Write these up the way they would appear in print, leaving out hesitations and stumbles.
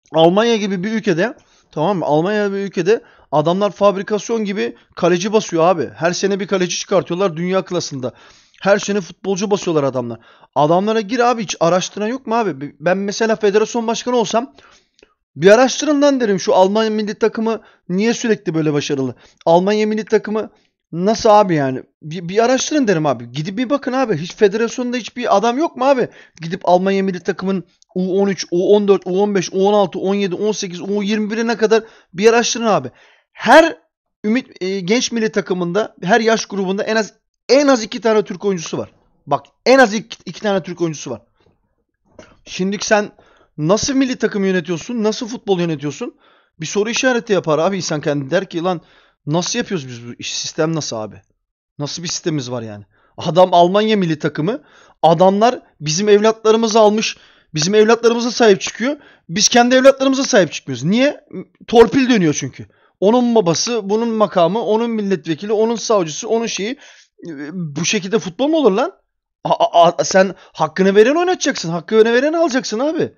Almanya gibi bir ülkede, tamam mı? Almanya gibi bir ülkede adamlar fabrikasyon gibi kaleci basıyor abi. Her sene bir kaleci çıkartıyorlar dünya klasında. Her sene futbolcu basıyorlar adamlar. Adamlara gir abi, hiç araştıran yok mu abi? Ben mesela federasyon başkanı olsam bir araştırın lan derim, şu Almanya milli takımı niye sürekli böyle başarılı? Almanya milli takımı nasıl abi yani? Bir araştırın derim abi. Gidip bir bakın abi. Hiç federasyonda hiçbir adam yok mu abi? Gidip Almanya milli takımın U13, U14, U15, U16, U17, U18, U21'ine kadar bir araştırın abi. Her genç milli takımında, her yaş grubunda en az iki tane Türk oyuncusu var. Bak, en az iki tane Türk oyuncusu var. Şimdi sen nasıl milli takım yönetiyorsun? Nasıl futbol yönetiyorsun? Bir soru işareti yapar abi insan kendi, der ki lan nasıl yapıyoruz biz bu iş? Sistem nasıl abi? Nasıl bir sistemimiz var yani? Adam Almanya milli takımı. Adamlar bizim evlatlarımızı almış. Bizim evlatlarımıza sahip çıkıyor. Biz kendi evlatlarımıza sahip çıkmıyoruz. Niye? Torpil dönüyor çünkü. Onun babası, bunun makamı, onun milletvekili, onun savcısı, onun şeyi. Bu şekilde futbol mu olur lan? Sen hakkını veren oynatacaksın. Hakkını veren alacaksın abi.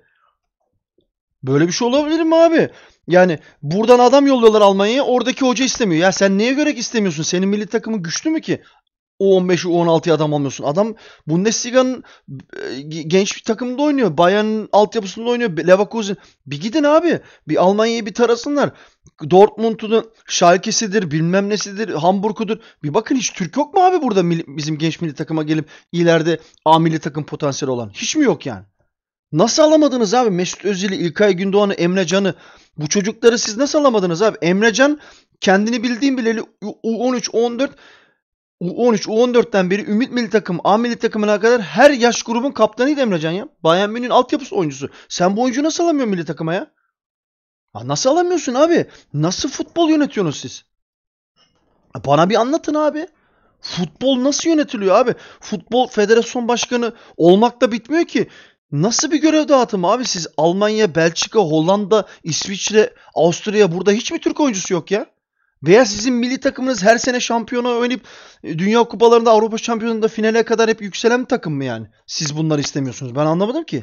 Böyle bir şey olabilir mi abi? Yani buradan adam yolluyorlar Almanya'ya. Oradaki hoca istemiyor. Ya sen neye göre istemiyorsun? Senin milli takımın güçlü mü ki? U15'i U16'ya adam almıyorsun. Adam Bundesliga'nın genç bir takımında oynuyor. Bayern'in altyapısında oynuyor. Leverkusen. Bir gidin abi. Bir Almanya'yı bir tarasınlar. Dortmund'un Schalke'sidir, bilmem nesidir, Hamburg'udur. Bir bakın, hiç Türk yok mu abi burada bizim genç milli takıma gelip ileride A milli takım potansiyeli olan? Hiç mi yok yani? Nasıl alamadınız abi? Mesut Özil'i, İlkay Gündoğan'ı, Emre Can'ı. Bu çocukları siz nasıl alamadınız abi? Emre Can kendini bildiğim bileli U13, U14, U13, U14'ten beri Ümit Milli Takım, A Milli Takımına kadar her yaş grubun kaptanıydı Emre Can ya. Bayern Münih'in altyapısı oyuncusu. Sen bu oyuncuyu nasıl alamıyorsun milli takıma ya? Ha, nasıl alamıyorsun abi? Nasıl futbol yönetiyorsunuz siz? Bana bir anlatın abi. Futbol nasıl yönetiliyor abi? Futbol federasyon başkanı olmakla bitmiyor ki. Nasıl bir görev dağıtımı abi? Siz Almanya, Belçika, Hollanda, İsviçre, Avusturya, burada hiç mi Türk oyuncusu yok ya? Veya sizin milli takımınız her sene şampiyona oynayıp Dünya Kupalarında, Avrupa Şampiyonası'nda finale kadar hep yükselen bir takım mı yani? Siz bunları istemiyorsunuz. Ben anlamadım ki.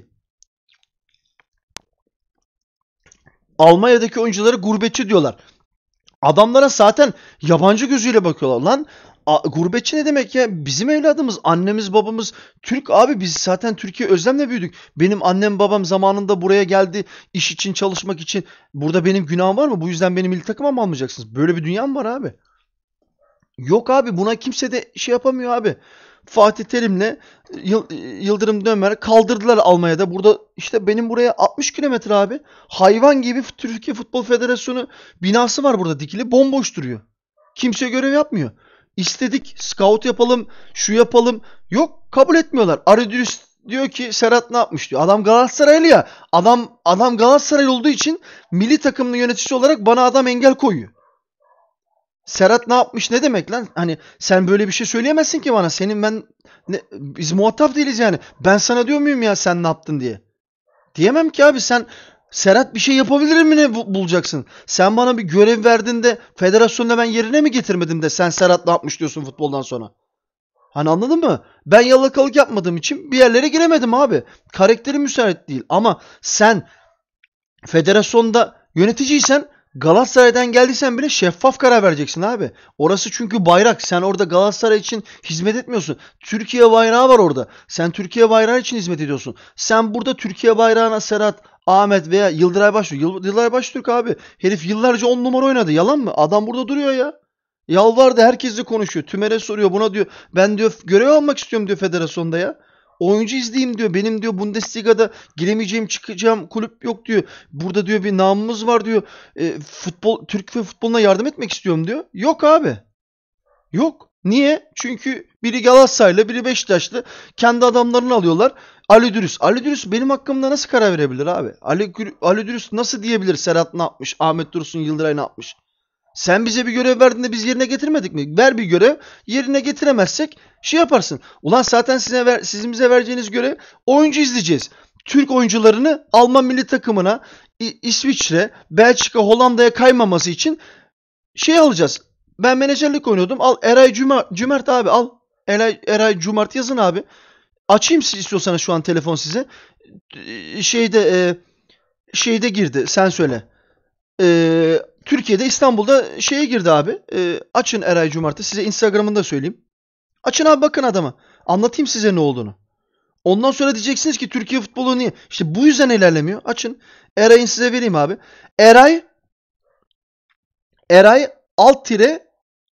Almanya'daki oyuncuları gurbetçi diyorlar. Adamlara zaten yabancı gözüyle bakıyorlar lan. Gurbetçi ne demek ya? Bizim evladımız, annemiz, babamız Türk abi. Biz zaten Türkiye özlemle büyüdük. Benim annem, babam zamanında buraya geldi iş için, çalışmak için. Burada benim günahım var mı? Bu yüzden beni milli takıma mı almayacaksınız? Böyle bir dünya mı var abi? Yok abi, buna kimse de şey yapamıyor abi. Fatih Terim'le Yıldırım Dömer kaldırdılar Almanya'da. Burada işte benim buraya 60 kilometre abi. Hayvan gibi Türkiye Futbol Federasyonu binası var burada dikili. Bomboş duruyor. Kimse görev yapmıyor. İstedik scout yapalım, şu yapalım. Yok, kabul etmiyorlar. Aridüs diyor ki Serhat ne yapmış diyor. Adam Galatasaraylı ya. Adam Galatasaray olduğu için milli takımın yöneticisi olarak bana adam engel koyuyor. Serhat ne yapmış ne demek lan? Hani sen böyle bir şey söyleyemezsin ki bana. Biz muhatap değiliz yani. Ben sana diyor muyum ya sen ne yaptın diye? Diyemem ki abi, sen Serhat bir şey yapabilir mi ne bulacaksın? Sen bana bir görev verdin de federasyonda ben yerine mi getirmedim de sen Serhat ne yapmış diyorsun futboldan sonra? Hani anladın mı? Ben yalakalık yapmadığım için bir yerlere giremedim abi. Karakterim müsait değil. Ama sen federasyonda yöneticiysen, Galatasaray'dan geldiysen bile şeffaf karar vereceksin abi. Orası çünkü bayrak. Sen orada Galatasaray için hizmet etmiyorsun. Türkiye bayrağı var orada. Sen Türkiye bayrağı için hizmet ediyorsun. Sen burada Türkiye bayrağına Serhat, Ahmet veya Yıldıray Baştürk. Yıldıray Baştürk abi. Herif yıllarca 10 numara oynadı. Yalan mı? Adam burada duruyor ya. Yalvardı, herkesle konuşuyor. Tümer'e soruyor, buna diyor. Ben diyor görev almak istiyorum diyor federasyonda ya. Oyuncu izleyeyim diyor. Benim diyor Bundesliga'da giremeyeceğim, çıkacağım kulüp yok diyor. Burada diyor bir namımız var diyor. Türk ve futboluna yardım etmek istiyorum diyor. Yok abi. Yok. Niye? Çünkü biri Galatasaraylı, biri Beşiktaşlı. Kendi adamlarını alıyorlar. Ali Dürüst. Ali Dürüst benim hakkımda nasıl karar verebilir abi? Ali Dürüst nasıl diyebilir Serhat ne yapmış? Ahmet Dursun Yıldıray ne yapmış? Sen bize bir görev verdin de biz yerine getirmedik mi? Ver bir görev. Yerine getiremezsek şey yaparsın. Ulan zaten sizin bize vereceğiniz görev, oyuncu izleyeceğiz. Türk oyuncularını Alman milli takımına, İsviçre, Belçika, Hollanda'ya kaymaması için şey alacağız. Ben menajerlik oynuyordum. Al Eray Cümert abi al. Eray Cumart yazın abi. Açayım istiyorsanız şu an telefon size. Şeyde şeyde girdi. Sen söyle. Türkiye'de İstanbul'da şeye girdi abi. Açın Eray Cumartesi. Size Instagram'ını da söyleyeyim. Açın abi bakın adama. Anlatayım size ne olduğunu. Ondan sonra diyeceksiniz ki Türkiye futbolu niye? İşte bu yüzden ilerlemiyor. Açın. Eray'ın size vereyim abi. Eray Eray alt tire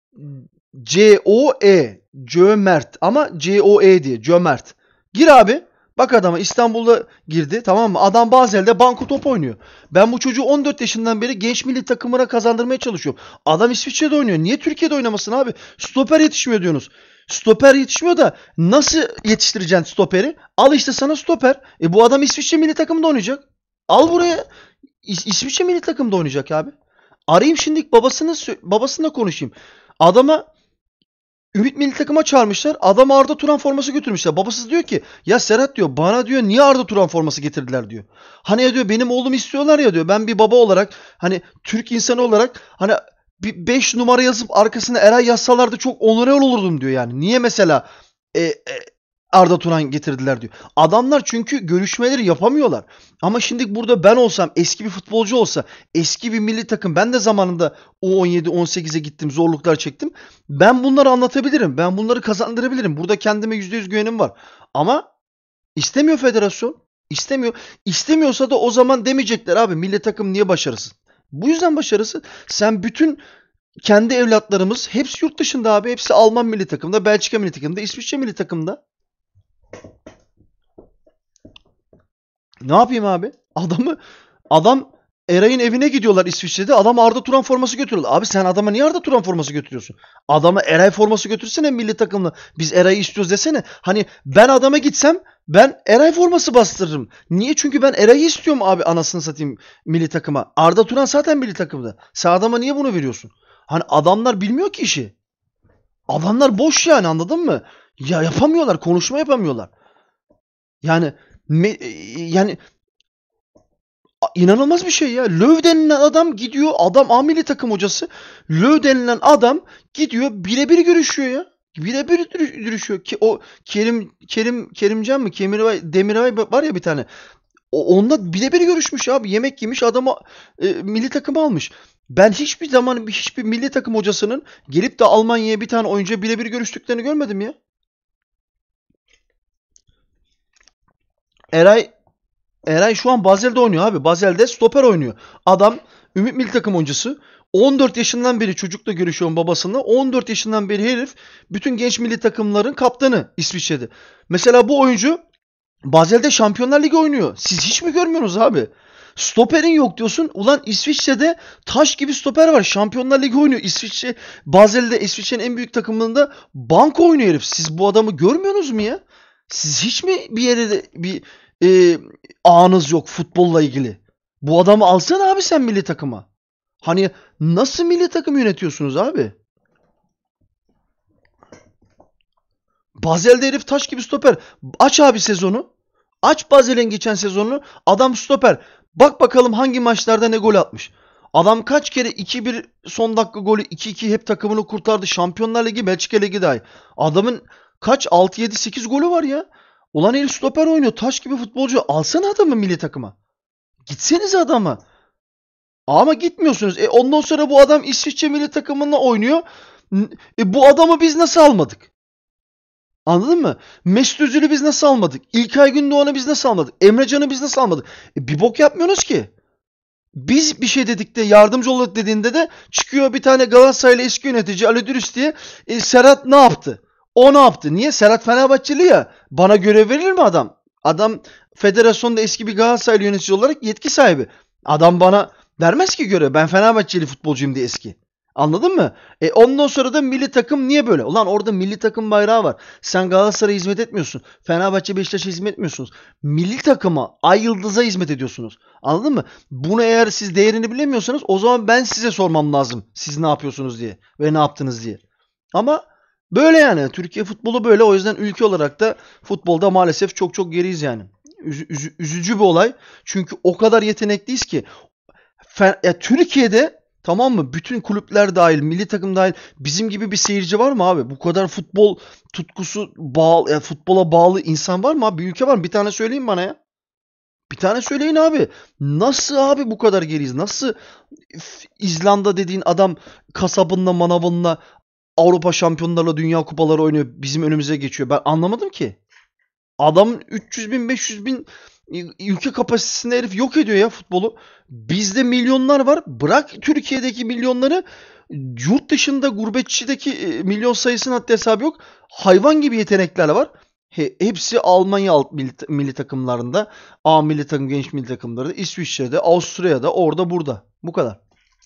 C-O-E. Cömert. Ama C-O-E diye. Cömert. Gir abi. Bak adama İstanbul'da girdi, tamam mı? Adam Basel'de banko top oynuyor. Ben bu çocuğu 14 yaşından beri genç milli takımına kazandırmaya çalışıyorum. Adam İsviçre'de oynuyor. Niye Türkiye'de oynamasın abi? Stoper yetişmiyor diyorsunuz. Stoper yetişmiyor da nasıl yetiştireceksin stoperi? Al işte sana stoper. Bu adam İsviçre milli takımında oynayacak. Al buraya. İsviçre milli takımda oynayacak abi. Arayayım şimdi babasına konuşayım. Adama Ümit milli takıma çağırmışlar. Adam Arda Turan forması götürmüşler. Babası diyor ki ya Serhat diyor bana diyor niye Arda Turan forması getirdiler diyor. Hani ya diyor benim oğlum istiyorlar ya diyor. Ben bir baba olarak hani Türk insanı olarak hani bir 5 numara yazıp arkasına Eray yazsalardı çok onore olurdum diyor yani. Niye mesela Arda Turan getirdiler diyor. Adamlar çünkü görüşmeleri yapamıyorlar. Ama şimdi burada ben olsam, eski bir futbolcu olsa, eski bir milli takım, ben de zamanında U17, 18'e gittim, zorluklar çektim. Ben bunları anlatabilirim. Ben bunları kazandırabilirim. Burada kendime %100 güvenim var. Ama istemiyor federasyon. İstemiyor. İstemiyorsa da o zaman demeyecekler abi milli takım niye başarısız? Bu yüzden başarısız. Sen bütün kendi evlatlarımız hepsi yurt dışında abi. Hepsi Alman milli takımda, Belçika milli takımda, İsviçre milli takımda. Ne yapayım abi? Adam Eray'ın evine gidiyorlar İsviçre'de. Adam Arda Turan forması götürüyorlar. Abi sen adama niye Arda Turan forması götürüyorsun? Adama Eray forması götürsene milli takımla. Biz Eray'ı istiyoruz desene. Hani ben adama gitsem ben Eray forması bastırırım. Niye? Çünkü ben Eray'ı istiyorum abi anasını satayım milli takıma. Arda Turan zaten milli takımda. Sen adama niye bunu veriyorsun? Hani adamlar bilmiyor ki işi. Adamlar boş yani anladın mı? Ya yapamıyorlar. Konuşma yapamıyorlar. Yani yani İnanılmaz bir şey ya. Löw denilen adam gidiyor. Adam A milli takım hocası. Löw denilen adam gidiyor birebir görüşüyor ya. Birebir görüşüyor. Ki o Kerimcan mı? Demirbay var ya bir tane. Onunla birebir görüşmüş abi. Yemek yemiş adama milli takımı almış. Ben hiçbir zaman hiçbir milli takım hocasının gelip de Almanya'ya bir tane oyuncuya birebir görüştüklerini görmedim ya. Eray Eray şu an Basel'de oynuyor abi. Basel'de stoper oynuyor. Adam Ümit Milli Takım oyuncusu. 14 yaşından beri çocukla görüşüyorum babasıyla. 14 yaşından beri herif bütün genç milli takımların kaptanı İsviçre'de. Mesela bu oyuncu Basel'de Şampiyonlar Ligi oynuyor. Siz hiç mi görmüyorsunuz abi? Stoperin yok diyorsun. Ulan İsviçre'de taş gibi stoper var. Şampiyonlar Ligi oynuyor. Basel'de İsviçre'nin en büyük takımında banko oynuyor herif. Siz bu adamı görmüyorsunuz mu ya? Siz hiç mi bir yere bir e, ağınız yok futbolla ilgili? Bu adamı alsana abi sen milli takıma. Hani nasıl milli takım yönetiyorsunuz abi? Bazel'de herif taş gibi stoper. Aç abi sezonu. Aç Bazel'in geçen sezonunu. Adam stoper. Bak bakalım hangi maçlarda ne gol atmış. Adam kaç kere 2-1 son dakika golü 2-2 hep takımını kurtardı. Şampiyonlar Ligi, Belçika Ligi dahi. Adamın kaç 6-7-8 golü var ya. Ulan herif stoper oynuyor. Taş gibi futbolcu. Alsana adamı milli takıma. Gitsenize adama. Ama gitmiyorsunuz. Ondan sonra bu adam İsviçre milli takımında oynuyor. Bu adamı biz nasıl almadık? Anladın mı? Mesut Özil'i biz nasıl almadık? İlkay Gündoğan'ı biz nasıl almadık? Emre Can'ı biz nasıl almadık? Bir bok yapmıyorsunuz ki. Biz bir şey dedik de yardımcı olduk dediğinde de çıkıyor bir tane Galatasaraylı eski yönetici Ali Dürüst diye. Serhat ne yaptı? O ne yaptı? Niye? Serhat Fenerbahçeli ya. Bana görev verir mi adam? Adam federasyonda eski bir Galatasaraylı yönetici olarak yetki sahibi. Adam bana vermez ki görev. Ben Fenerbahçeli futbolcuyum diye eski. Anladın mı? Ondan sonra da milli takım niye böyle? Ulan orada milli takım bayrağı var. Sen Galatasaray'a hizmet etmiyorsun. Fenerbahçe Beşiktaş'a hizmet etmiyorsunuz. Milli takıma, Ay Yıldız'a hizmet ediyorsunuz. Anladın mı? Bunu eğer siz değerini bilemiyorsanız o zaman ben size sormam lazım. Siz ne yapıyorsunuz diye ve ne yaptınız diye. Ama böyle yani. Türkiye futbolu böyle. O yüzden ülke olarak da futbolda maalesef çok çok geriyiz yani. Üzücü bir olay. Çünkü o kadar yetenekliyiz ki. Türkiye'de tamam mı? Bütün kulüpler dahil, milli takım dahil bizim gibi bir seyirci var mı abi? Bu kadar futbol tutkusu bağlı, futbola bağlı insan var mı abi? Bir ülke var mı? Bir tane söyleyin bana ya. Bir tane söyleyin abi. Nasıl abi bu kadar geriyiz? Nasıl İzlanda dediğin adam kasabınla manavınla Avrupa şampiyonlarla dünya kupaları oynuyor. Bizim önümüze geçiyor. Ben anlamadım ki. Adam 300 bin 500 bin ülke kapasitesinde herif yok ediyor ya futbolu. Bizde milyonlar var. Bırak Türkiye'deki milyonları, yurt dışında gurbetçideki milyon sayısının haddi hesabı yok. Hayvan gibi yetenekler var. Hepsi Almanya milli takımlarında, A milli takım, genç milli takımlarında, İsviçre'de, Avusturya'da, orada burada. Bu kadar.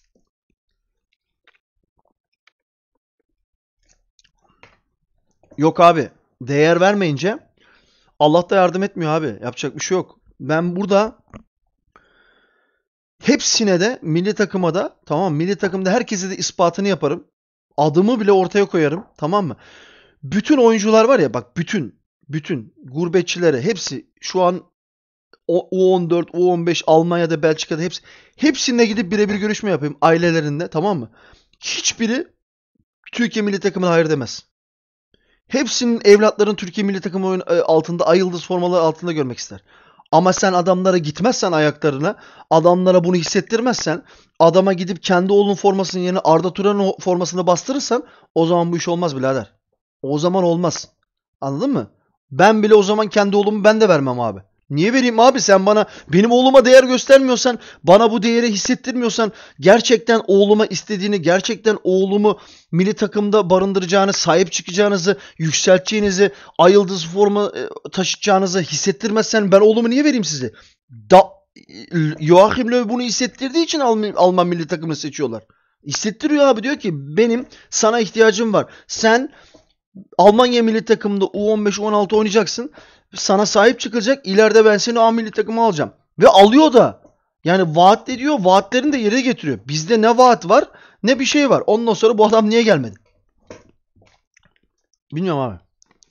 Yok abi. Değer vermeyince Allah da yardım etmiyor abi. Yapacak bir şey yok. Ben burada hepsine de, milli takıma da, tamam, milli takımda herkese de ispatını yaparım. Adımı bile ortaya koyarım. Tamam mı? Bütün oyuncular var ya, bak, bütün gurbetçilere hepsi şu an U14, U15 Almanya'da, Belçika'da hepsine gidip birebir görüşme yapayım ailelerinde, tamam mı? Hiçbiri Türkiye milli takımına hayır demez. Hepsinin evlatlarını Türkiye milli takımı altında, ay yıldız formaları altında görmek ister. Ama sen adamlara gitmezsen ayaklarına, adamlara bunu hissettirmezsen, adama gidip kendi oğlunun formasının yerine Arda Turan'ın formasını bastırırsan, o zaman bu iş olmaz birader. O zaman olmaz. Anladın mı? Ben bile o zaman kendi oğlumu ben de vermem abi. Niye vereyim abi? Sen bana, benim oğluma değer göstermiyorsan, bana bu değeri hissettirmiyorsan, gerçekten oğluma istediğini, gerçekten oğlumu milli takımda barındıracağını, sahip çıkacağınızı, yükselteceğinizi, ay yıldız forma taşıtacağınızı hissettirmezsen, ben oğlumu niye vereyim size? Da, Joachim Löw bunu hissettirdiği için Alman milli takımını seçiyorlar. Hissettiriyor abi, diyor ki benim sana ihtiyacım var. Sen Almanya milli takımında U15, U16 oynayacaksın. Sana sahip çıkacak. İleride ben seni A milli takıma alacağım. Ve alıyor da. Yani vaat ediyor. Vaatlerini de yerine getiriyor. Bizde ne vaat var ne bir şey var. Ondan sonra bu adam niye gelmedi? Bilmiyorum abi.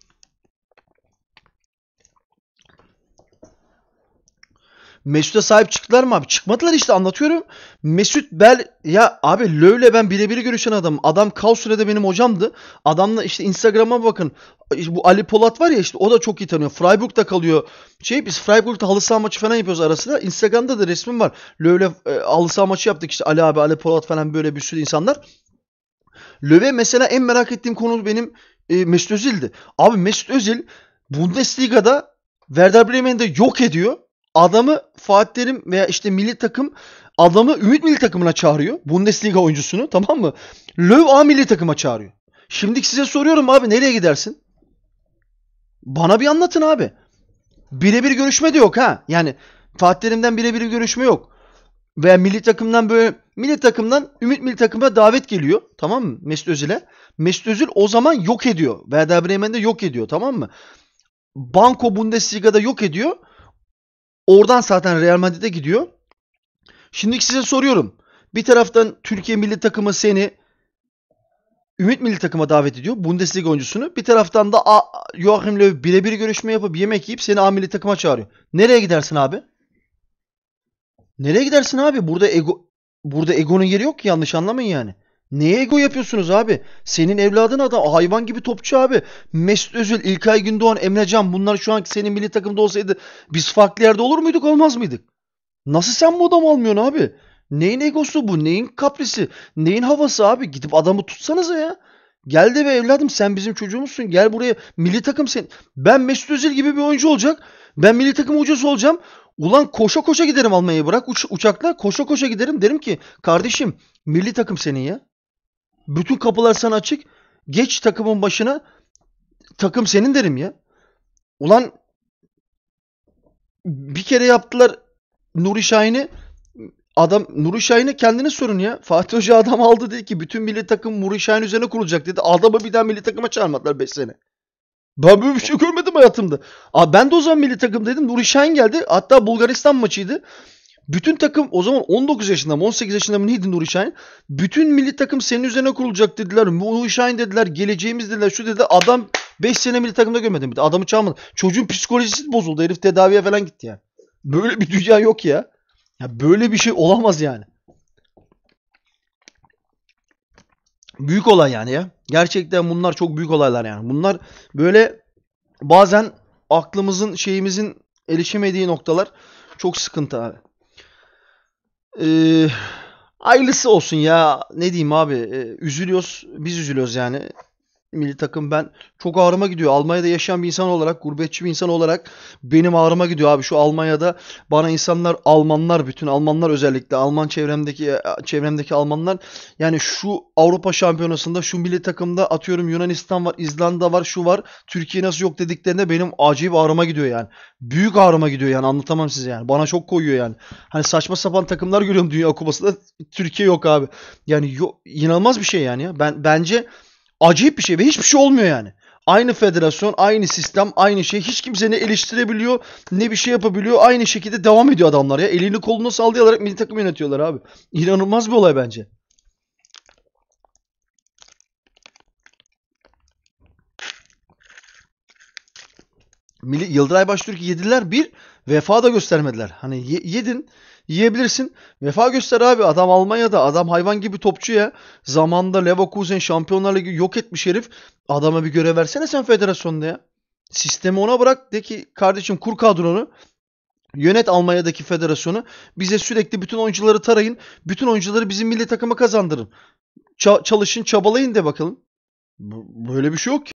Mesut'a sahip çıktılar mı abi? Çıkmadılar işte, anlatıyorum. Mesut ya abi, Löw'le ben birebir görüşen adamım. Adam Kayseri'de benim hocamdı. Adamla işte Instagram'a bakın. İşte bu Ali Polat var ya, işte o da çok iyi tanıyor. Freiburg'da kalıyor. Biz Freiburg'da halı saha maçı falan yapıyoruz arasında. Instagram'da da resmim var. Löw'le halı saha maçı yaptık işte, Ali abi, Ali Polat falan, böyle bir sürü insanlar. Löw'e mesela en merak ettiğim konu benim Mesut Özil'di. Abi Mesut Özil Bundesliga'da Werder Bremen'de yok ediyor. Adamı Fatih Terim veya işte milli takım adamı Ümit milli takımına çağırıyor. Bundesliga oyuncusunu, tamam mı? Löw A milli takıma çağırıyor. Şimdi size soruyorum abi, nereye gidersin? Bana bir anlatın abi. Birebir görüşme de yok ha. Yani Fatih Terim'den birebir görüşme yok. Veya milli takımdan Ümit milli takıma davet geliyor. Tamam mı? Mesut Özil'e. Mesut Özil o zaman yok ediyor. Werder Bremen'de yok ediyor, tamam mı? Banco Bundesliga'da yok ediyor. Oradan zaten Real Madrid'e gidiyor. Şimdi size soruyorum. Bir taraftan Türkiye milli takımı seni Ümit milli takıma davet ediyor. Bundesliga oyuncusunu. Bir taraftan da Joachim Löw birebir görüşme yapıp yemek yiyip seni A milli takıma çağırıyor. Nereye gidersin abi? Nereye gidersin abi? Burada egonun yeri yok ki, yanlış anlamayın yani. Neye ego yapıyorsunuz abi? Senin evladın adam hayvan gibi topçu abi. Mesut Özil, İlkay Gündoğan, Emre Can, bunlar şu an senin milli takımda olsaydı biz farklı yerde olur muyduk, olmaz mıydık? Nasıl sen bu adamı almıyorsun abi? Neyin egosu bu? Neyin kaprisi? Neyin havası abi? Gidip adamı tutsanıza ya. Gel de be evladım, sen bizim çocuğumuzsun. Gel buraya, milli takım sen. Ben Mesut Özil gibi bir oyuncu olacak. Ben milli takım hocası olacağım. Ulan koşa koşa giderim Almanya'ya, bırak uçakla, koşa koşa giderim, derim ki kardeşim, milli takım senin ya. Bütün kapılar sana açık. Geç takımın başına, takım senin derim ya. Ulan bir kere yaptılar Nuri Şahin'i. Nuri Şahin'e kendiniz sorun ya. Fatih Hoca adam aldı, dedi ki bütün milli takım Nuri Şahin üzerine kurulacak dedi. Adamı bir daha milli takıma çağırmadılar 5 sene. Ben böyle bir şey görmedim hayatımda. Abi ben de o zaman milli takım dedim. Nuri Şahin geldi. Hatta Bulgaristan maçıydı. Bütün takım o zaman 19 yaşında mı 18 yaşında mı neydi Nuri Şahin? Bütün milli takım senin üzerine kurulacak dediler. Nuri Şahin dediler. Geleceğimiz dediler. Şu dediler. Adam 5 sene milli takımda görmedim. Adamı çağırmadı. Çocuğun psikolojisi bozuldu. Herif tedaviye falan gitti yani. Böyle bir dünya yok ya. Ya böyle bir şey olamaz yani. Büyük olay yani ya. Gerçekten bunlar çok büyük olaylar yani. Bunlar böyle bazen aklımızın, şeyimizin erişemediği noktalar. Çok sıkıntı abi. Ee, Hayırlısı olsun ya. Ne diyeyim abi? Üzülüyoruz. Biz üzülüyoruz yani. Milli takım ben çok ağrıma gidiyor. Almanya'da yaşayan bir insan olarak, gurbetçi bir insan olarak benim ağrıma gidiyor abi. Şu Almanya'da bana insanlar Almanlar, bütün Almanlar özellikle Alman çevremdeki Almanlar yani şu Avrupa Şampiyonası'nda şu milli takımda atıyorum Yunanistan var, İzlanda var, şu var. Türkiye nasıl yok dediklerinde benim acayip ağrıma gidiyor yani. Büyük ağrıma gidiyor yani anlatamam size yani. Bana çok koyuyor yani. Hani saçma sapan takımlar görüyorum Dünya Kupası'nda. Türkiye yok abi. Yani inanılmaz bir şey yani ya. Bence acayip bir şey ve hiçbir şey olmuyor yani. Aynı federasyon, aynı sistem, aynı şey. Hiç kimse ne eleştirebiliyor, ne bir şey yapabiliyor. Aynı şekilde devam ediyor adamlar ya. Elini kolunu sallayarak milli takım yönetiyorlar abi. İnanılmaz bir olay bence. Yıldıray Baştürk'ü yediler bir. Vefa da göstermediler. Hani yedin. Yiyebilirsin. Vefa göster abi. Adam Almanya'da. Adam hayvan gibi topçu ya. Zamanında Leverkusen Şampiyonlar Ligi yok etmiş herif. Adama bir görev versene sen federasyonda ya. Sistemi ona bırak. De ki kardeşim kur kadronu. Yönet Almanya'daki federasyonu. Bize sürekli bütün oyuncuları tarayın. Bütün oyuncuları bizim milli takıma kazandırın. Çalışın çabalayın de bakalım. Böyle bir şey yok ki.